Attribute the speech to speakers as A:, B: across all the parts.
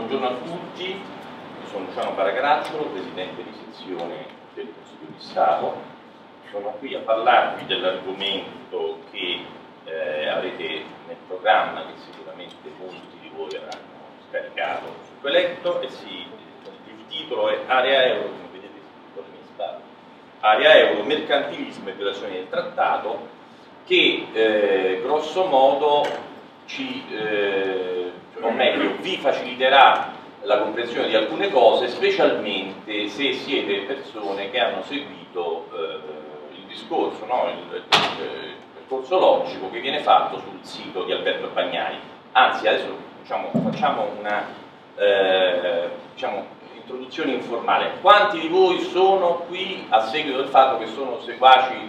A: Buongiorno a tutti, sono Luciano Baragracciolo, Presidente di sezione del Consiglio di Stato. Sono qui a parlarvi dell'argomento che avrete nel programma, che sicuramente molti di voi avranno scaricato sul eletto, il titolo è Area Euro, come vedete scritto alle mie spalle, Area Euro, mercantilismo e violazione del trattato, che grosso modo o meglio, vi faciliterà la comprensione di alcune cose, specialmente se siete persone che hanno seguito il discorso, no? il percorso logico che viene fatto sul sito di Alberto Bagnai. Anzi, adesso facciamo una introduzione informale. Quanti di voi sono qui a seguito del fatto che sono seguaci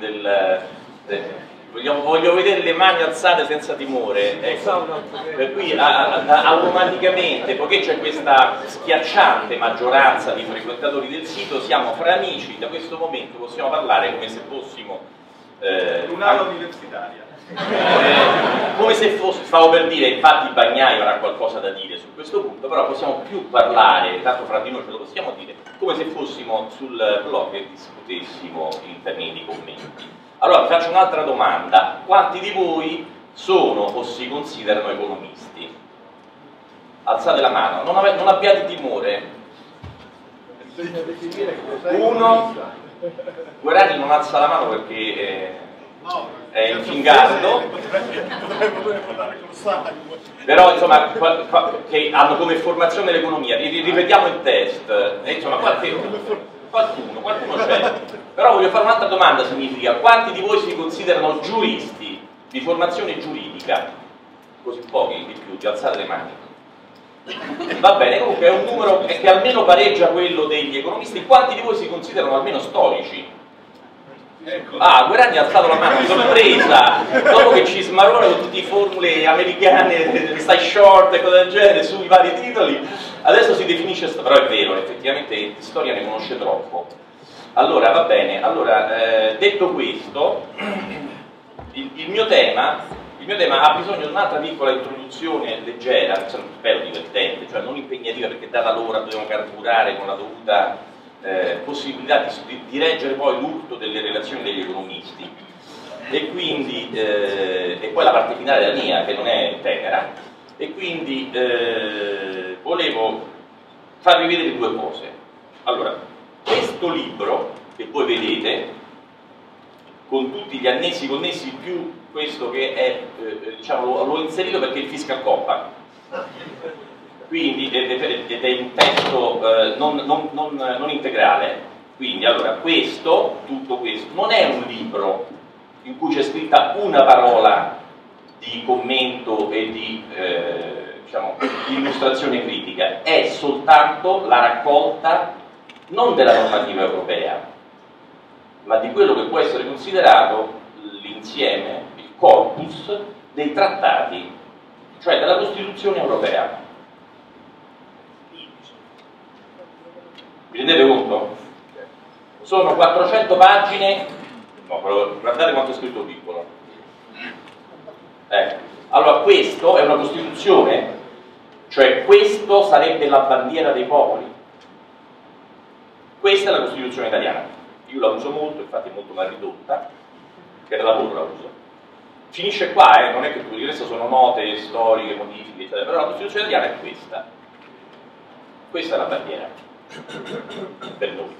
A: voglio vedere le mani alzate senza timore, ecco. Per cui automaticamente, poiché c'è questa schiacciante maggioranza di frequentatori del sito, siamo fra amici. Da questo momento possiamo parlare come se fossimo
B: un'aula universitaria,
A: come se fosse, stavo per dire, infatti Bagnai avrà qualcosa da dire su questo punto, però possiamo più parlare, tanto fra di noi ce lo possiamo dire, come se fossimo sul blog e discutessimo in termini di commenti. Allora vi faccio un'altra domanda: quanti di voi sono o si considerano economisti? Alzate la mano, non abbiate timore. Uno, Guerrani non alza la mano perché è in fingardo, però insomma che hanno come formazione l'economia. Ripetiamo il test, insomma qualcuno c'è. Però voglio fare un'altra domanda, significa: quanti di voi si considerano giuristi di formazione giuridica? Così pochi di più, alzate le mani. Va bene, comunque è un numero che almeno pareggia quello degli economisti. Quanti di voi si considerano almeno storici? Ah, Guerrani ha alzato la mano, sorpresa, dopo che ci smarrona con tutte le formule americane, stai short e cose del genere sui vari titoli, adesso si definisce, però è vero, effettivamente di storia ne conosce troppo. Allora, va bene, allora, detto questo, il mio tema ha bisogno di un'altra piccola introduzione leggera, spero divertente, cioè non impegnativa, perché data l'ora dobbiamo carburare con la dovuta possibilità di reggere poi l'urto delle relazioni degli economisti, e quindi e poi la parte finale della mia, che non è tenera, e quindi volevo farvi vedere due cose. Allora, questo libro che voi vedete, con tutti gli annessi connessi, più questo che è, diciamo, l'ho inserito perché è il Fiscal Compact, quindi ed è un testo non integrale. Quindi, allora, tutto questo non è un libro in cui c'è scritta una parola di commento e di illustrazione critica, è soltanto la raccolta non della normativa europea, ma di quello che può essere considerato l'insieme, il corpus dei trattati, cioè della Costituzione europea. Vi rendete conto? Sono 400 pagine, guardate quanto è scritto piccolo. Allora, questo è una Costituzione, cioè questo sarebbe la bandiera dei popoli. Questa è la Costituzione italiana. Io la uso molto, infatti è molto mal ridotta, per lavoro la uso. Finisce qua, non è che tutto il resto sono note storiche, modifiche, eccetera, però la Costituzione italiana è questa. Questa è la bandiera per noi.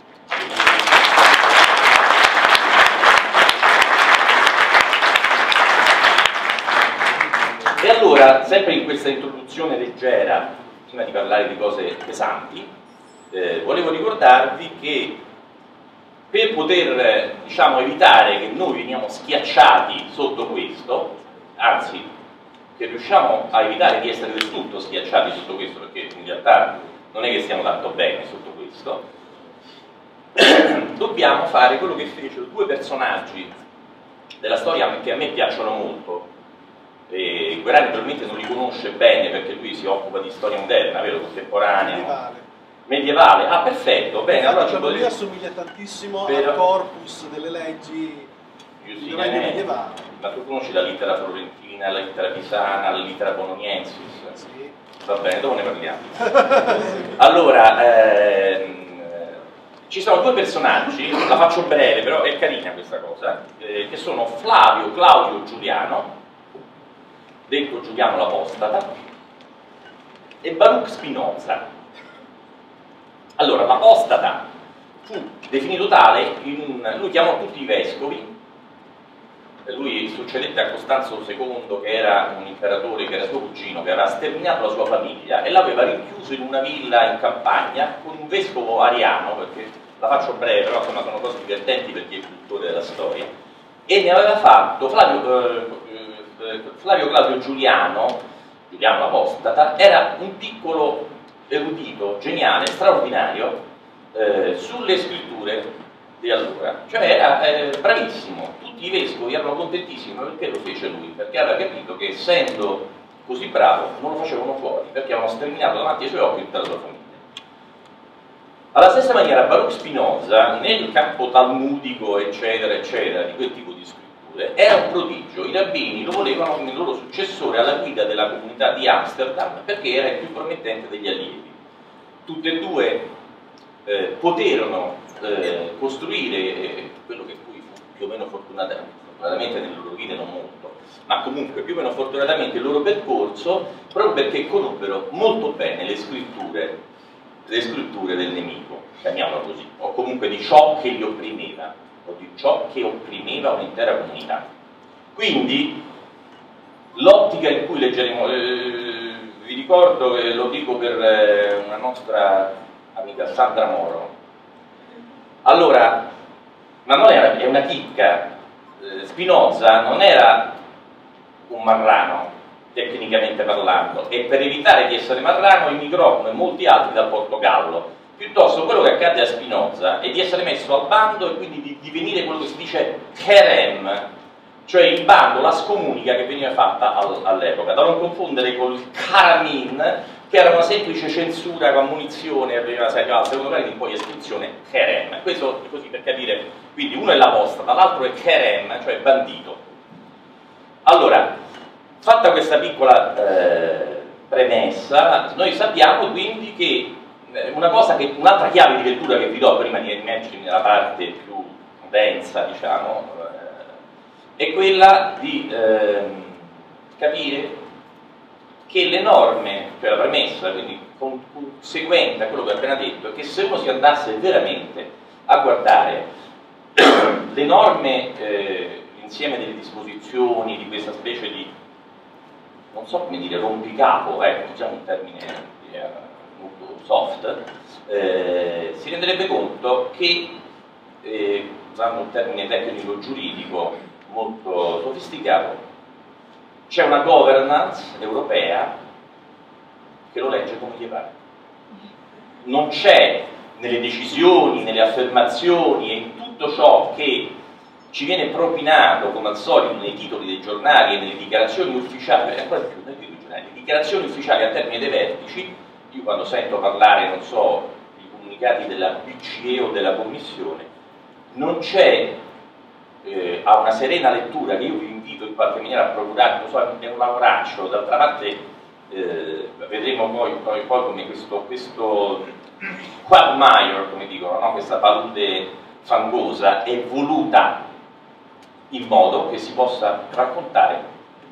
A: E allora, sempre in questa introduzione leggera, prima di parlare di cose pesanti, volevo ricordarvi che per poter, diciamo, evitare che noi veniamo schiacciati sotto questo, anzi che riusciamo a evitare di essere del tutto schiacciati sotto questo, perché in realtà non è che stiamo tanto bene sotto questo, dobbiamo fare quello che fecero due personaggi della storia che a me piacciono molto. Guerrani probabilmente non li conosce bene perché lui si occupa di storia moderna, vero? Contemporanea. Medievale, ah perfetto, bene, allora
B: lui assomiglia tantissimo al corpus delle leggi medievali.
A: Ma tu conosci la lettera florentina, la lettera pisana, la lettera bononiensis?
B: Sì.
A: Va bene, dopo ne parliamo. Allora, ci sono due personaggi, la faccio breve, però è carina questa cosa, che sono Flavio Claudio Giuliano, detto Giuliano l'Apostata, e Baruch Spinoza. Allora, l'Apostata fu definito tale, lui chiamò tutti i vescovi. Lui succedette a Costanzo II, che era un imperatore, che era suo cugino, che aveva sterminato la sua famiglia e l'aveva rinchiuso in una villa in campagna con un vescovo ariano, perché la faccio breve, però insomma sono cose divertenti per chi è cultore della storia, e ne aveva fatto Flavio Claudio Giuliano l'Apostata, era un piccolo erudito, geniale, straordinario sulle scritture di allora, cioè era bravissimo. Tutti i vescovi erano contentissimi. Perché lo fece lui? Perché aveva capito che essendo così bravo non lo facevano fuori, perché avevano sterminato davanti ai suoi occhi tutta la sua famiglia. Alla stessa maniera Baruch Spinoza, nel campo talmudico eccetera eccetera, di quel tipo di scritture, era un prodigio. I rabbini lo volevano come il loro successore alla guida della comunità di Amsterdam, perché era il più promettente degli allievi. Tutte e due poterono costruire quello che poi fu più o meno fortunatamente nelle loro vite, non molto, ma comunque più o meno fortunatamente il loro percorso, proprio perché conobbero molto bene le scritture del nemico, chiamiamolo così, o comunque di ciò che li opprimeva, o di ciò che opprimeva un'intera comunità. Quindi l'ottica in cui leggeremo, vi ricordo che lo dico per una nostra amica Sandra Moro. Allora, ma non era, è una chicca, Spinoza non era un marrano, tecnicamente parlando, e per evitare di essere marrano emigrò come molti altri dal Portogallo. Piuttosto quello che accadde a Spinoza è di essere messo al bando e quindi di divenire quello che si dice kerem, cioè il bando, la scomunica che veniva fatta all'epoca, da non confondere con il karamin, che era una semplice censura con munizione, arrivava al secondo grado in poi estinzione, kerem. Questo così per capire, quindi uno è l'apostata, l'altro è kerem, cioè bandito. Allora, fatta questa piccola premessa, noi sappiamo quindi che un'altra chiave di lettura che vi do prima di immergermi nella parte più densa, diciamo, è quella di capire che le norme, cioè la premessa, quindi conseguente a quello che ho appena detto, è che se uno si andasse veramente a guardare le norme, l'insieme delle disposizioni di questa specie di, non so come dire, rompicapo, diciamo un termine molto soft, si renderebbe conto che, usando un termine tecnico giuridico molto sofisticato, c'è una governance europea che lo legge come gli pare. Non c'è nelle decisioni, nelle affermazioni e in tutto ciò che ci viene propinato, come al solito, nei titoli dei giornali e nelle dichiarazioni ufficiali, ancora più nei titoli dei giornali, le dichiarazioni ufficiali al termine dei vertici. Io quando sento parlare, non so, i comunicati della BCE o della Commissione, non c'è a una serena lettura che io vi invito in qualche maniera a procurare, non so, è un lavoraccio, d'altra parte vedremo poi come questo quagmire, come dicono, no? Questa palude fangosa è voluta in modo che si possa raccontare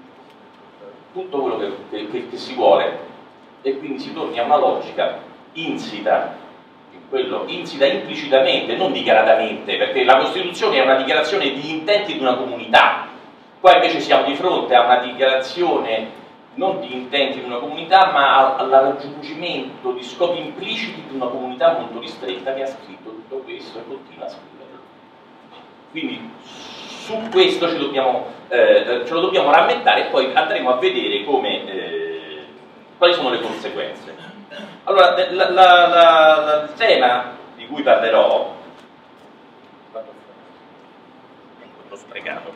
A: tutto quello che si vuole, e quindi si torni a una logica insita implicitamente, non dichiaratamente, perché la Costituzione è una dichiarazione di intenti di una comunità. Qua invece siamo di fronte a una dichiarazione non di intenti di una comunità, ma al raggiungimento di scopi impliciti di una comunità molto ristretta che ha scritto tutto questo e continua a scriverlo. Quindi su questo ce lo dobbiamo rammentare, e poi andremo a vedere quali sono le conseguenze. Allora, il tema di cui parlerò, l'ho sprecato,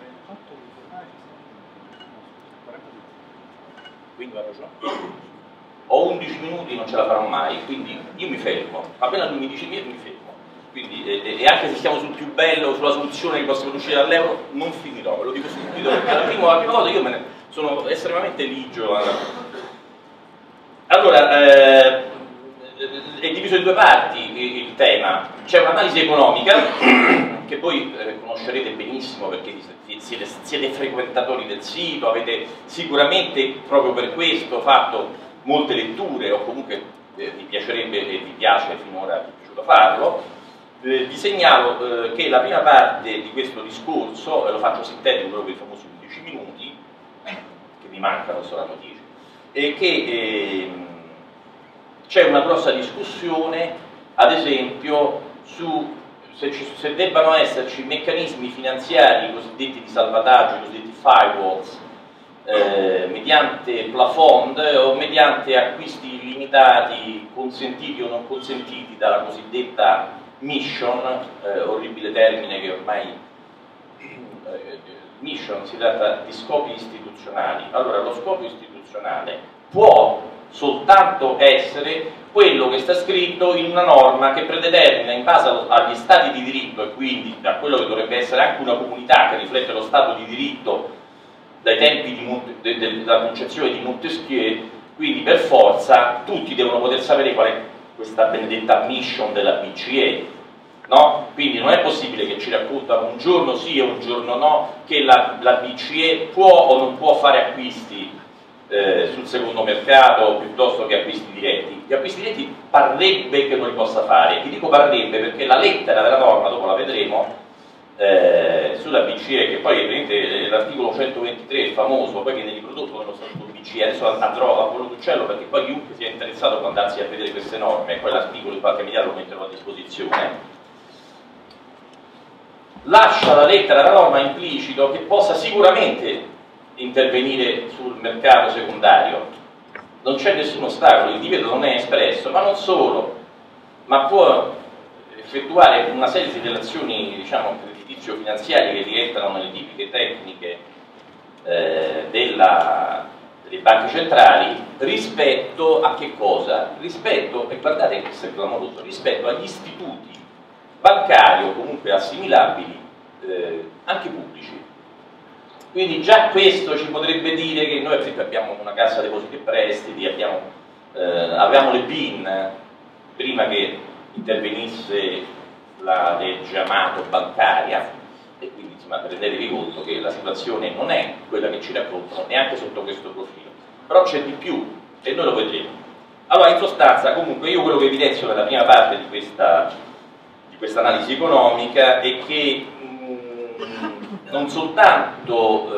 A: quindi vado già. Ho 11 minuti, non ce la farò mai, quindi io mi fermo, appena lui mi dice niente mi fermo. Quindi, e anche se stiamo sul più bello, sulla soluzione che possiamo uscire dall'euro, non finirò, ve lo dico subito, perché la prima cosa io sono estremamente ligio. Allora, è diviso in due parti il tema. C'è un'analisi economica che voi conoscerete benissimo perché siete frequentatori del sito, avete sicuramente proprio per questo fatto molte letture, o comunque vi piacerebbe e vi piace finora, vi è piaciuto farlo. Vi segnalo che la prima parte di questo discorso, lo faccio sintetico proprio per i famosi 11 minuti, che mi mancano, saranno 10, e che c'è una grossa discussione, ad esempio, su se debbano esserci meccanismi finanziari cosiddetti di salvataggio, cosiddetti firewalls, mediante plafond o mediante acquisti limitati, consentiti o non consentiti dalla cosiddetta mission, orribile termine che ormai mission, si tratta di scopi istituzionali. Allora, lo scopo istituzionale può soltanto essere quello che sta scritto in una norma che predetermina in base agli stati di diritto e quindi a quello che dovrebbe essere anche una comunità che riflette lo stato di diritto dai tempi della concezione di Montesquieu, quindi per forza tutti devono poter sapere qual è questa benedetta mission della BCE, no? Quindi non è possibile che ci raccontano un giorno sì e un giorno no che la BCE può o non può fare acquisti sul secondo mercato piuttosto che acquisti diretti. Gli acquisti diretti parrebbe che non li possa fare. Ti dico parrebbe perché la lettera della norma, dopo la vedremo, sulla BCE, che poi l'articolo 123 è famoso, poi viene riprodotto nello statuto BCE. Adesso andrò a volo d'uccello perché poi chiunque sia interessato può andarsi a vedere queste norme e poi l'articolo in qualche mediato lo metterò a disposizione. Lascia la lettera della norma implicito che possa sicuramente intervenire sul mercato secondario, non c'è nessun ostacolo, il divieto non è espresso, ma non solo, ma può effettuare una serie di relazioni, diciamo, creditizio-finanziarie che rientrano nelle tipiche tecniche delle banche centrali rispetto a che cosa? Rispetto, e guardate che è clamoroso, rispetto agli istituti bancari o comunque assimilabili anche pubblici. Quindi già questo ci potrebbe dire che noi per esempio abbiamo una cassa depositi e prestiti, avevamo le BIN prima che intervenisse la legge Amato bancaria e quindi insomma rendetevi conto che la situazione non è quella che ci raccontano neanche sotto questo profilo, però c'è di più e noi lo vedremo. Allora in sostanza comunque io quello che evidenzio nella prima parte di questa analisi economica è che non soltanto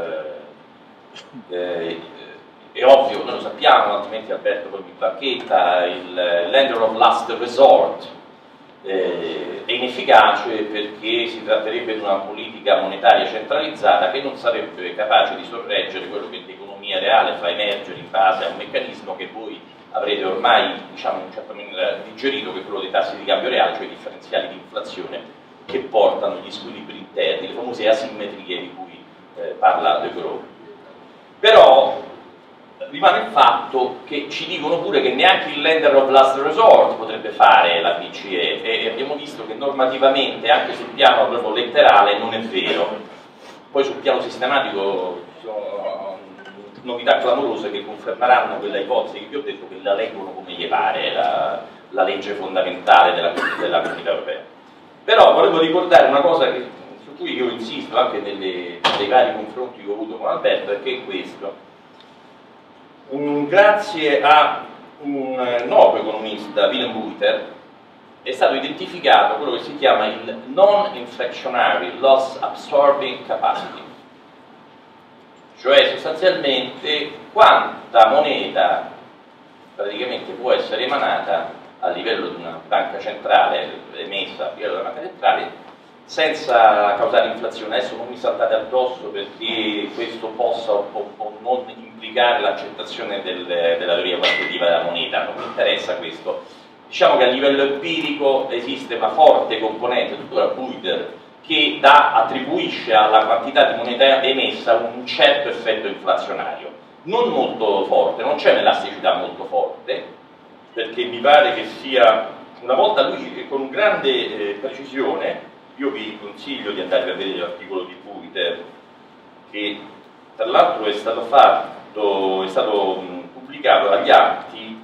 A: è ovvio, noi lo sappiamo, altrimenti Alberto poi mi bacchetta, il lender of last resort è inefficace perché si tratterebbe di una politica monetaria centralizzata che non sarebbe capace di sorreggere quello che l'economia reale fa emergere in base a un meccanismo che voi avrete ormai, diciamo, in una certa maniera digerito, che è quello dei tassi di cambio reale, cioè i differenziali di inflazione che portano gli squilibri interni, le famose asimmetrie di cui parla De Croo. Però rimane il fatto che ci dicono pure che neanche il lender of last resort potrebbe fare la BCE e abbiamo visto che normativamente, anche sul piano proprio letterale, non è vero. Poi sul piano sistematico ci sono novità clamorose che confermeranno quella ipotesi che vi ho detto, che la leggono come gli pare, la legge fondamentale della Comunità Europea. Però volevo ricordare una cosa su cui io insisto anche nei vari confronti che ho avuto con Alberto, e che è questo. Grazie a un noto economista, Willem Buiter, è stato identificato quello che si chiama il non-inflationary loss absorbing capacity, cioè sostanzialmente quanta moneta praticamente può essere emanata a livello di una banca centrale, emessa a livello della banca centrale, senza causare inflazione. Adesso non mi saltate addosso perché questo possa o non implicare l'accettazione della teoria quantitativa della moneta, non mi interessa questo. Diciamo che a livello empirico esiste una forte componente, tuttora Buiter, che attribuisce alla quantità di moneta emessa un certo effetto inflazionario, non molto forte, non c'è un'elasticità molto forte, perché mi pare che sia, una volta lui con grande precisione, io vi consiglio di andare a vedere l'articolo di Buiter, che tra l'altro è stato pubblicato dagli atti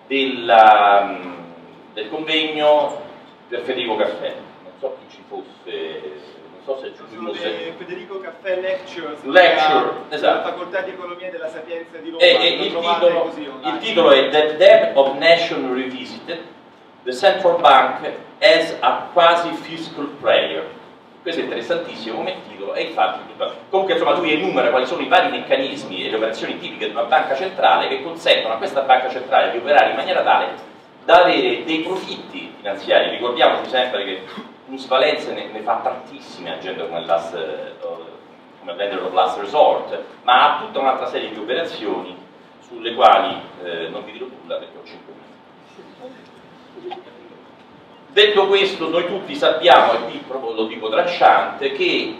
A: del convegno per Federico Caffè. Non so chi ci fosse, non so se
B: Federico Caffè Lectures,
A: esatto.
B: della Facoltà di Economia della Sapienza di Roma.
A: Il titolo è The Debt of Nation Revisited, the Central Bank as a Quasi-Fiscal Player. Questo è interessantissimo come titolo e infatti comunque insomma lui enumera quali sono i vari meccanismi e le operazioni tipiche di una banca centrale che consentono a questa banca centrale di operare in maniera tale da avere dei profitti finanziari. Ricordiamoci sempre che Minusvalenza ne fa tantissime agendo come lender of last resort, ma ha tutta un'altra serie di operazioni sulle quali non vi dirò nulla perché ho 5 minuti. Detto questo, noi tutti sappiamo, e qui proprio lo dico tracciante, che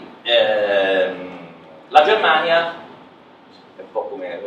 A: la Germania è un po' come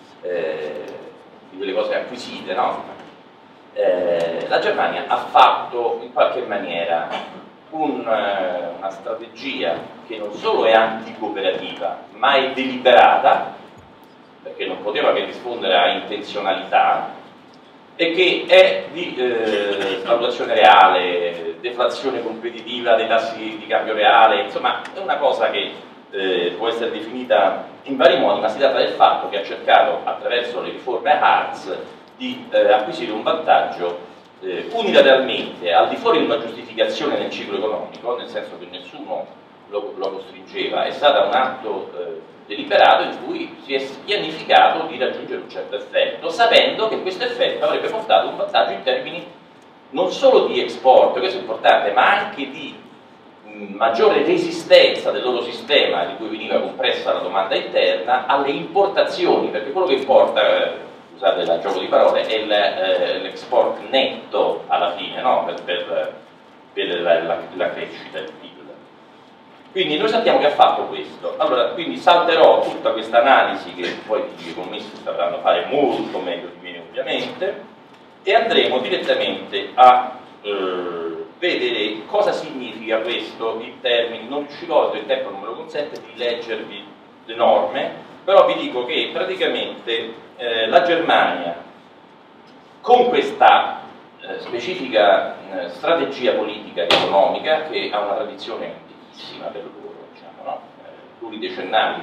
A: di quelle cose acquisite, no? La Germania ha fatto in qualche maniera una strategia che non solo è anticooperativa, ma è deliberata, perché non poteva che rispondere a intenzionalità, e che è di valutazione reale, deflazione competitiva dei tassi di cambio reale, insomma è una cosa che può essere definita in vari modi, ma si tratta del fatto che ha cercato attraverso le riforme Hartz di acquisire un vantaggio unilateralmente, al di fuori di una giustificazione nel ciclo economico, nel senso che nessuno lo costringeva, è stato un atto deliberato in cui si è pianificato di raggiungere un certo effetto, sapendo che questo effetto avrebbe portato un vantaggio in termini non solo di export, questo è importante, ma anche di maggiore resistenza del loro sistema, di cui veniva compressa la domanda interna, alle importazioni, perché quello che importa, scusate il gioco di parole, è l'export netto alla fine, no? per la crescita, il PIL. Quindi noi sappiamo che ha fatto questo. Allora, quindi salterò tutta questa analisi che poi gli economisti sapranno fare molto meglio di me ovviamente, e andremo direttamente a vedere cosa significa questo in termini, non riuscirò, il tempo non me lo consente, di leggervi le norme, però vi dico che praticamente la Germania con questa specifica strategia politica ed economica, che ha una tradizione per loro, diciamo, no? Pluridecennali,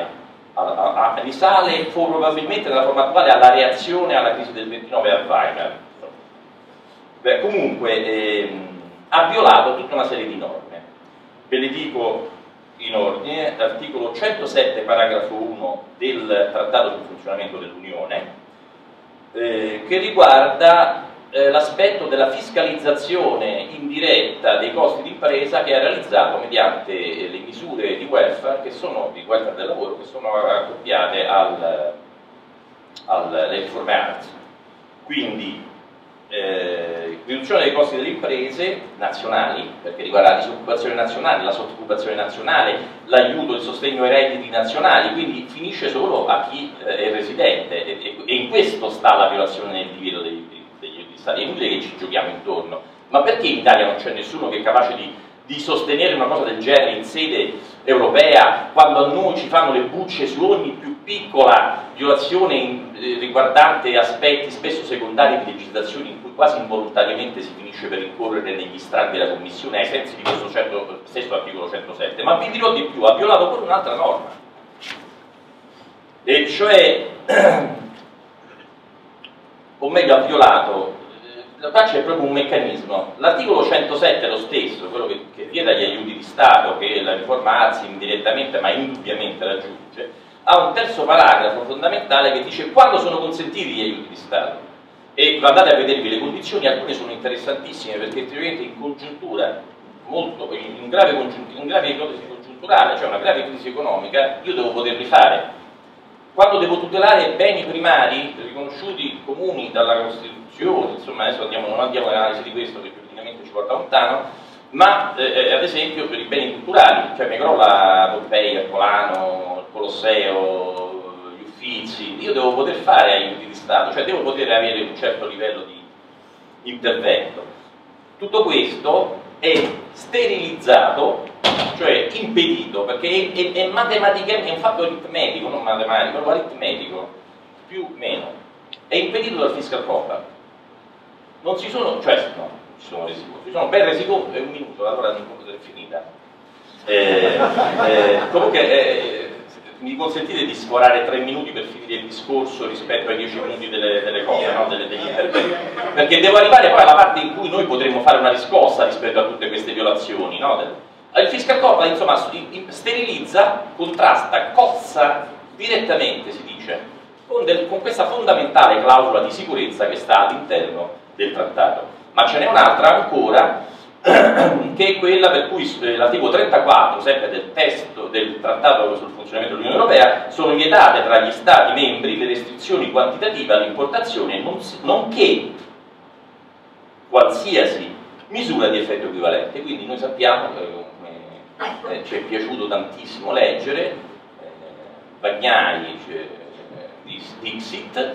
A: risale probabilmente nella forma attuale alla reazione alla crisi del 29 a Weimar. Beh, comunque ha violato tutta una serie di norme. Ve le dico in ordine: l'articolo 107 paragrafo 1 del Trattato sul funzionamento dell'Unione, che riguarda l'aspetto della fiscalizzazione indiretta dei costi di impresa, che è realizzato mediante le misure di welfare, che sono di welfare del lavoro, che sono accoppiate alle riforme Hartz. Quindi riduzione dei costi delle imprese nazionali, perché riguarda la disoccupazione nazionale, la sottooccupazione nazionale, l'aiuto e il sostegno ai redditi nazionali, quindi finisce solo a chi è residente, e in questo sta la violazione del divieto degli Stati. È inutile che ci giochiamo intorno. Ma perché in Italia non c'è nessuno che è capace di sostenere una cosa del genere in sede europea, quando a noi ci fanno le bucce su ogni più piccola violazione riguardante aspetti spesso secondari di legislazioni, in cui quasi involontariamente si finisce per incorrere negli strali della Commissione ai sensi di questo stesso articolo 107? Ma vi dirò di più, ha violato pure un'altra norma, e cioè o meglio ha violato, qua c'è proprio un meccanismo. L'articolo 107 è lo stesso, quello che vieta gli aiuti di Stato, che la riforma Hartz indirettamente ma indubbiamente raggiunge, ha un terzo paragrafo fondamentale che dice quando sono consentiti gli aiuti di Stato. E andate a vedervi le condizioni, alcune sono interessantissime, perché teoricamente in congiuntura, in grave ipotesi congiunturale, cioè una grave crisi economica, io devo poterli fare. Quando devo tutelare beni primari riconosciuti comuni dalla Costituzione, insomma adesso non andiamo all'analisi di questo che praticamente ci porta lontano, ma ad esempio per i beni culturali, cioè mi crolla Pompei, Ercolano, il Colosseo, gli Uffizi, io devo poter fare aiuti di Stato, cioè devo poter avere un certo livello di intervento. Tutto questo è sterilizzato, cioè impedito, perché è matematicamente, è un fatto aritmetico, non matematico, proprio aritmetico, più o meno, è impedito dal fiscal compact. non si sono, cioè no, ci sono resi conto, si sono ben resi conto, è un minuto, allora non è finita. Comunque mi consentite di sforare 3 minuti per finire il discorso rispetto ai 10 minuti delle cose, no? Degli interventi, perché devo arrivare poi alla parte in cui noi potremmo fare una riscossa rispetto a tutte queste violazioni, no? Il fiscal coppola, insomma, sterilizza, contrasta, cozza direttamente, si dice, con questa fondamentale clausola di sicurezza che sta all'interno del trattato. Ma ce n'è un'altra ancora, che è quella per cui l'articolo 34, sempre del testo del trattato sul funzionamento dell'Unione Europea, sono vietate tra gli Stati membri le restrizioni quantitative all'importazione, nonché qualsiasi misura di effetto equivalente. Quindi noi sappiamo, ci è piaciuto tantissimo leggere, Bagnai, Dixit,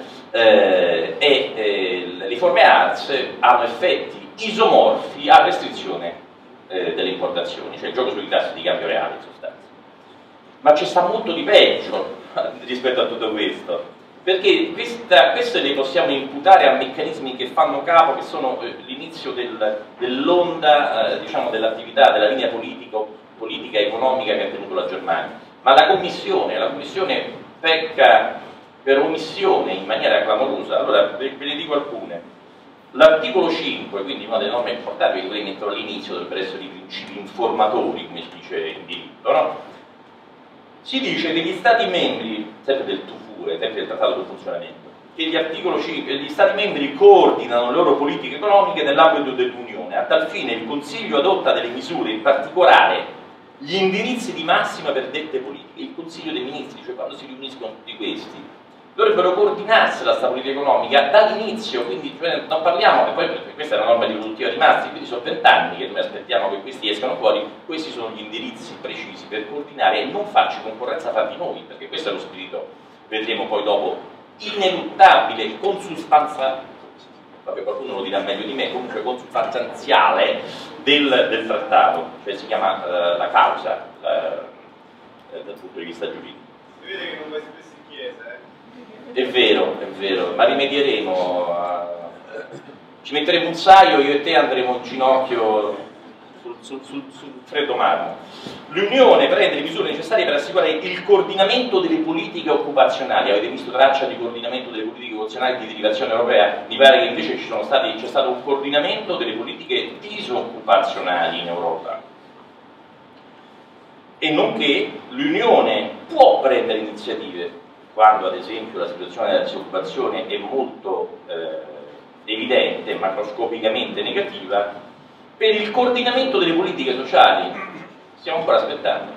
A: e le riforme ARS hanno effetti isomorfi a restrizione delle importazioni, cioè il gioco sui tassi di cambio reale in sostanza. Ma ci sta molto di peggio rispetto a tutto questo, perché queste le possiamo imputare a meccanismi che fanno capo, che sono l'inizio dell'onda, diciamo, dell'attività, della linea politica economica che ha tenuto la Germania. Ma la Commissione pecca per omissione in maniera clamorosa. Allora ve ne dico alcune. L'articolo 5, quindi una delle norme importanti, che quelli che mettono all'inizio dovrebbero essere i principi informatori, come si dice in diritto, no? Si dice che gli Stati membri, sempre del TUFUE, sempre del Trattato sul funzionamento, che gli Stati membri coordinano le loro politiche economiche nell'ambito dell'Unione. A tal fine il Consiglio adotta delle misure, in particolare gli indirizzi di massima per dette politiche. Il Consiglio dei Ministri, cioè quando si riuniscono tutti questi, dovrebbero coordinarsi la stabilità economica dall'inizio, quindi non parliamo, e poi questa è una norma di produttiva di Maastricht, quindi sono 20 anni che noi aspettiamo che questi escano fuori. Questi sono gli indirizzi precisi per coordinare e non farci concorrenza fra di noi, perché questo è lo spirito, vedremo poi dopo, ineluttabile, consustanza, vabbè, qualcuno lo dirà meglio di me, comunque consustanziale del trattato, cioè si chiama la causa dal punto di vista giuridico.
B: Si vede che non vai spesso in chiesa,
A: È vero, ma rimedieremo, ci metteremo un saio, io e te andremo in ginocchio sul freddo marmo. L'Unione prende le misure necessarie per assicurare il coordinamento delle politiche occupazionali. Avete visto traccia di coordinamento delle politiche occupazionali di derivazione europea? Mi pare che invece c'è stato un coordinamento delle politiche disoccupazionali in Europa. E nonché l'Unione può prendere iniziative quando ad esempio la situazione della disoccupazione è molto evidente, macroscopicamente negativa, per il coordinamento delle politiche sociali. Stiamo ancora aspettando.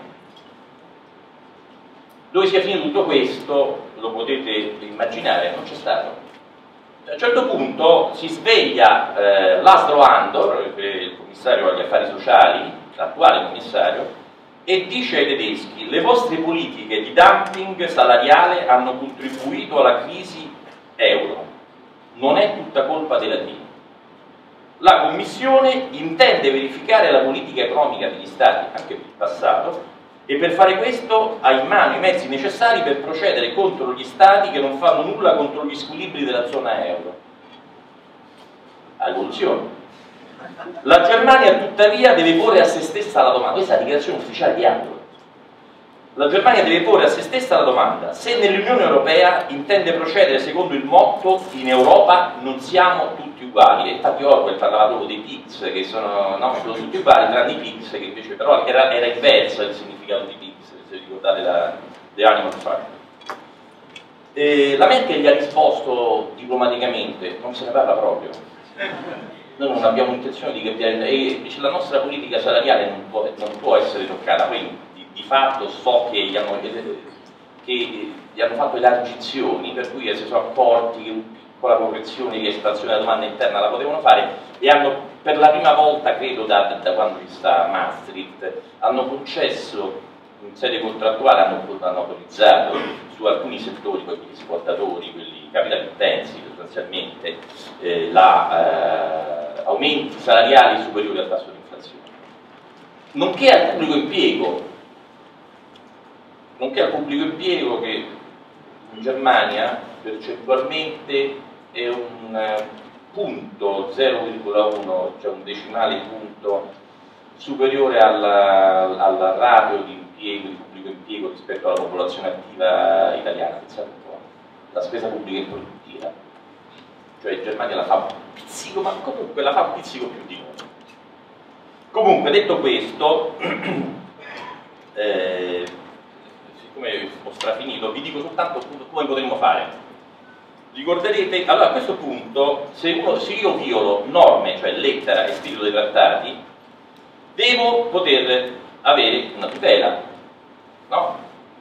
A: Dove sia finito tutto questo, lo potete immaginare, non c'è stato. A un certo punto si sveglia Laszlo Andor, il commissario agli affari sociali, l'attuale commissario, e dice ai tedeschi: le vostre politiche di dumping salariale hanno contribuito alla crisi euro, non è tutta colpa dei latini. La Commissione intende verificare la politica economica degli Stati, anche del passato, e per fare questo ha in mano i mezzi necessari per procedere contro gli Stati che non fanno nulla contro gli squilibri della zona euro. Evoluzione. La Germania tuttavia deve porre a se stessa la domanda, questa è la dichiarazione ufficiale di Andor. La Germania deve porre a se stessa la domanda se nell'Unione Europea intende procedere secondo il motto in Europa non siamo tutti uguali. E infatti Orwell parlava proprio dei pigs, che sono tutti uguali tranne i pigs, che invece però era inverso il significato di pigs, se ricordate The Animal Farm. La Merkel gli ha risposto diplomaticamente: non se ne parla proprio. Noi non abbiamo intenzione di cambiare, e la nostra politica salariale non può essere toccata. Poi di fatto so che gli hanno fatto elargizioni, per cui si sono accorti che una piccola correzione di espansione della domanda interna la potevano fare, e hanno per la prima volta, credo da quando ci sta Maastricht, hanno concesso in sede contrattuale, hanno autorizzato su alcuni settori, quelli esportatori, quelli capital intensi sostanzialmente, aumenti salariali superiori al tasso di inflazione, nonché al pubblico impiego che in Germania percentualmente è un punto 0,1, cioè un decimale punto superiore al ratio di impiego, di pubblico impiego rispetto alla popolazione attiva italiana. Pensate un po', la spesa pubblica improduttiva, cioè in Germania la fa un pizzico, ma comunque la fa un pizzico più di noi. Comunque, detto questo, siccome ho strafinito, vi dico soltanto come potremmo fare. Ricorderete, allora a questo punto, se io violo norme, cioè lettera e spirito dei trattati, devo poter avere una tutela, no?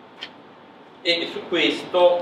A: E su questo,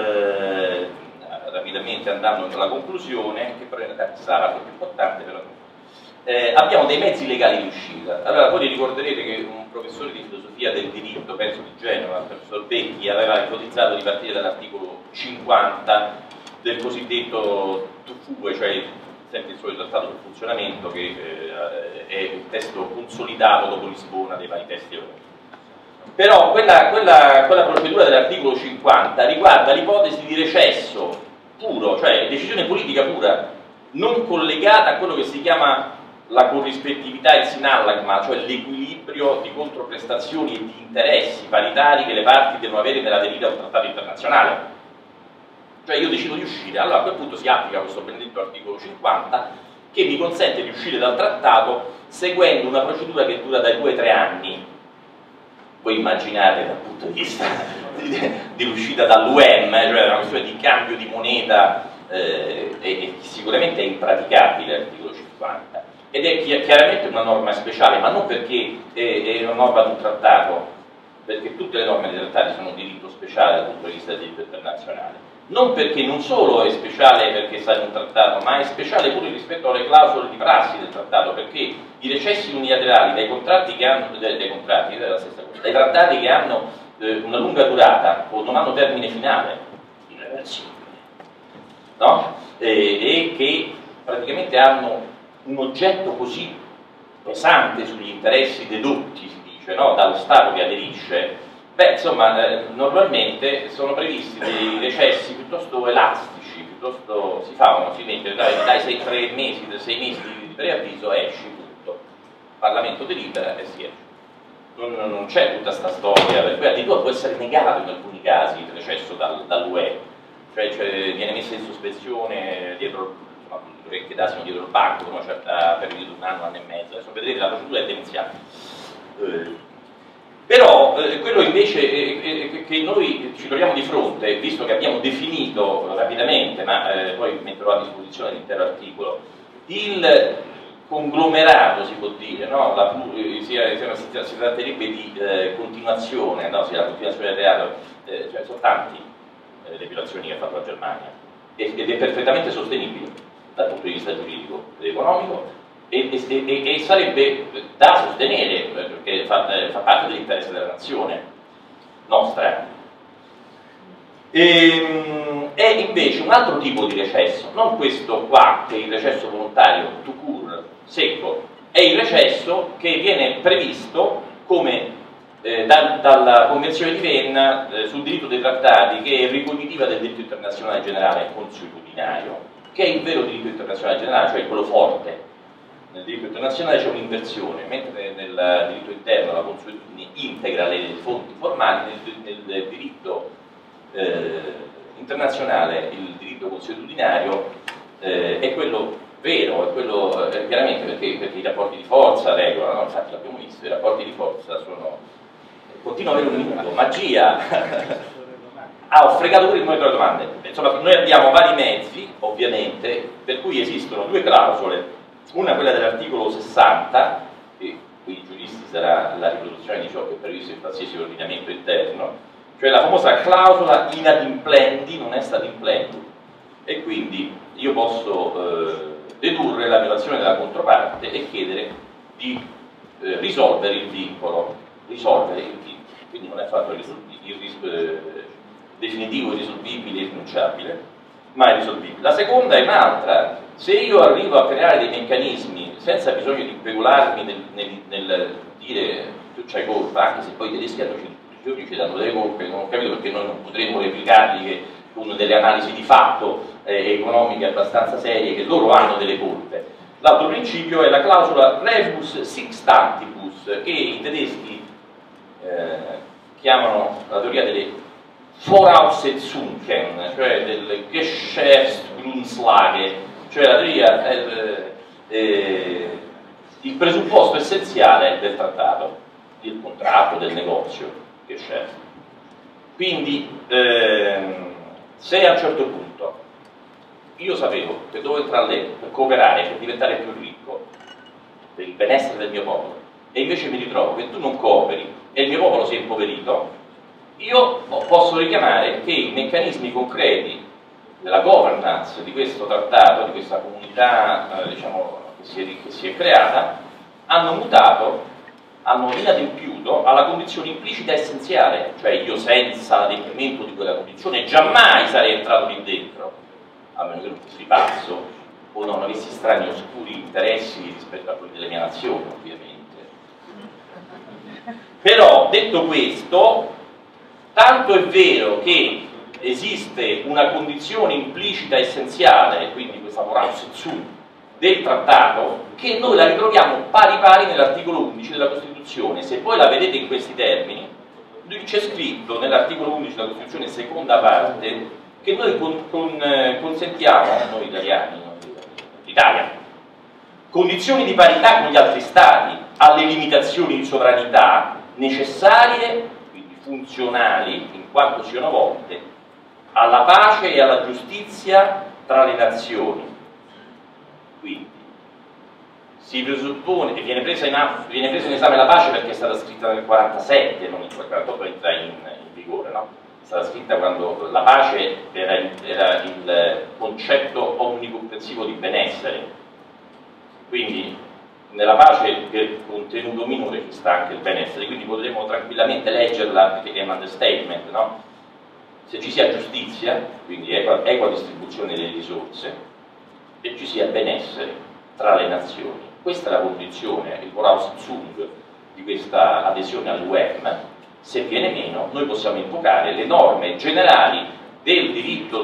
A: rapidamente andando alla conclusione, che però sarà più importante, però, abbiamo dei mezzi legali di uscita. Allora, voi ricorderete che un professore di filosofia del diritto, penso di Genova, il professor Becchi, aveva ipotizzato di partire dall'articolo 50 del cosiddetto TUFUE, cioè sempre il solito trattato sul funzionamento, che è il testo consolidato dopo Lisbona dei vari testi europei. Però quella procedura dell'articolo 50 riguarda l'ipotesi di recesso puro, cioè decisione politica pura, non collegata a quello che si chiama la corrispettività e il sinallagma, cioè l'equilibrio di controprestazioni e di interessi paritari che le parti devono avere nell'aderire a un trattato internazionale. Cioè io decido di uscire, allora a quel punto si applica questo benedetto articolo 50 che mi consente di uscire dal trattato seguendo una procedura che dura dai 2 ai 3 anni. Voi immaginate dal punto di vista dell'uscita dall'UEM, cioè una questione di cambio di moneta, e sicuramente è impraticabile l'articolo 50. Ed è chiaramente una norma speciale, ma non perché è una norma di un trattato, perché tutte le norme dei trattati sono un diritto speciale dal punto di vista del diritto internazionale. Non perché non solo è speciale perché sta in un trattato, ma è speciale pure rispetto alle clausole di prassi del trattato, perché i recessi unilaterali dai contratti che hanno, è la stessa cosa, dai trattati che hanno una lunga durata o non hanno termine finale, irreversibile, no? E che praticamente hanno un oggetto così pesante sugli interessi dedotti, si dice, no? Dallo Stato che aderisce. Beh, insomma, normalmente sono previsti dei recessi piuttosto elastici, piuttosto si mette dai 6 mesi di preavviso, esci, tutto. Il Parlamento delibera e si esce. Non c'è tutta sta storia, per cui addirittura può essere negato in alcuni casi il recesso dall'UE, cioè viene messa in sospensione dietro, insomma, le orecchie d'asino dietro il banco per una certa periodo di un anno e mezzo. Adesso vedrete, la procedura è demenziale. Però quello invece che noi ci troviamo di fronte, visto che abbiamo definito rapidamente, ma poi metterò a disposizione l'intero articolo, il conglomerato, si può dire, no? Si tratterebbe di continuazione, no? La continuazione del reato, cioè sono tanti le violazioni che ha fatto la Germania, ed è perfettamente sostenibile dal punto di vista giuridico ed economico, e sarebbe da sostenere perché fa parte dell'interesse della nazione nostra. È invece un altro tipo di recesso, non questo qua che è il recesso volontario tout court, secco, è il recesso che viene previsto come dalla Convenzione di Vienna sul diritto dei trattati, che è ricognitiva del diritto internazionale generale consuetudinario, che è il vero diritto internazionale generale, cioè quello forte. Nel diritto internazionale c'è un'inversione, mentre nel diritto interno la consuetudine integra le fonti formali, nel diritto internazionale il diritto consuetudinario è quello vero, è quello chiaramente perché i rapporti di forza regolano, no? Infatti l'abbiamo visto, i rapporti di forza sono... Continuo a avere un minuto, magia! Ho fregato pure il numero delle domande. Insomma, noi abbiamo vari mezzi, ovviamente, per cui esistono 2 clausole. Una quella dell'articolo 60, che qui i giuristi sarà la riproduzione di ciò che è previsto in qualsiasi ordinamento interno, cioè la famosa clausola in adimplendi non est adimplendi, e quindi io posso dedurre la violazione della controparte e chiedere di risolvere il vincolo, quindi non è fatto definitivo, irrisolvibile, irrinunciabile, ma è risolvibile. La seconda è un'altra: se io arrivo a creare dei meccanismi senza bisogno di impegularmi nel dire tu c'hai colpa, anche se poi i tedeschi hanno giorni ci danno delle colpe, non ho capito perché noi non potremmo replicarli, che con delle analisi di fatto economiche abbastanza serie che loro hanno delle colpe. L'altro principio è la clausola rebus sixtantibus, che i tedeschi chiamano la teoria delle Voraussetzungen, cioè del Geschäftsgrundlage, cioè la teoria il presupposto essenziale del trattato, del contratto, del negozio, Geschäft. Quindi se a un certo punto io sapevo che dovevo entrare all'euro per cooperare, per diventare più ricco, per il benessere del mio popolo, e invece mi ritrovo che tu non cooperi e il mio popolo si è impoverito, io posso richiamare che i meccanismi concreti della governance di questo trattato, di questa comunità diciamo, che si è creata, hanno mutato, hanno inadempiuto alla condizione implicita essenziale, cioè io senza l'adempimento di quella condizione giammai sarei entrato lì dentro, a meno che non fossi pazzo o non avessi strani oscuri interessi rispetto a quelli delle mie nazioni, ovviamente. Però, detto questo, tanto è vero che esiste una condizione implicita essenziale, quindi questa Voraussetzung del trattato, che noi la ritroviamo pari pari nell'articolo 11 della Costituzione. Se poi la vedete in questi termini, c'è scritto nell'articolo 11 della Costituzione, seconda parte, che noi consentiamo, noi italiani, l'Italia, condizioni di parità con gli altri Stati alle limitazioni di sovranità necessarie, quindi funzionali, in quanto siano volte alla pace e alla giustizia tra le nazioni. Quindi si presuppone, e viene presa in esame la pace perché è stata scritta nel 47, non nel 48 entra in vigore, no? È stata scritta quando la pace era il concetto omnicomprensivo di benessere. Quindi nella pace per contenuto minore ci sta anche il benessere, quindi potremmo tranquillamente leggerla, perché è un understatement, no? Se ci sia giustizia, quindi equa distribuzione delle risorse, e ci sia benessere tra le nazioni. Questa è la condizione, il Voraussetzung di questa adesione all'UEM. Se viene meno, noi possiamo invocare le norme generali del diritto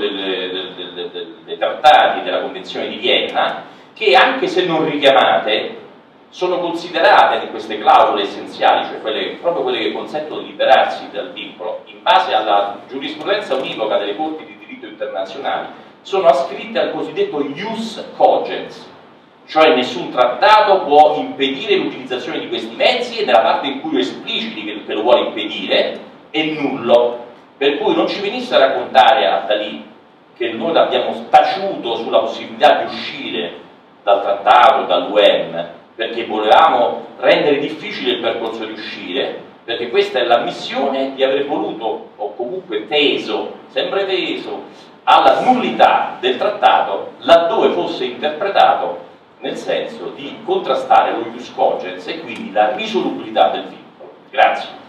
A: dei trattati della Convenzione di Vienna, che anche se non richiamate, sono considerate in queste clausole essenziali, cioè proprio quelle che consentono di liberarsi dal vincolo, in base alla giurisprudenza univoca delle corti di diritto internazionali, sono ascritte al cosiddetto ius cogens, cioè nessun trattato può impedire l'utilizzazione di questi mezzi, e nella parte in cui lo espliciti che lo vuole impedire è nullo. Per cui non ci venisse a raccontare a Dalì che noi l'abbiamo taciuto sulla possibilità di uscire dal trattato, dall'UEM, perché volevamo rendere difficile il percorso di uscire, perché questa è la missione di aver voluto, o comunque teso, sempre teso, alla nullità del trattato laddove fosse interpretato nel senso di contrastare lo ius cogens e quindi la risolubilità del vincolo. Grazie.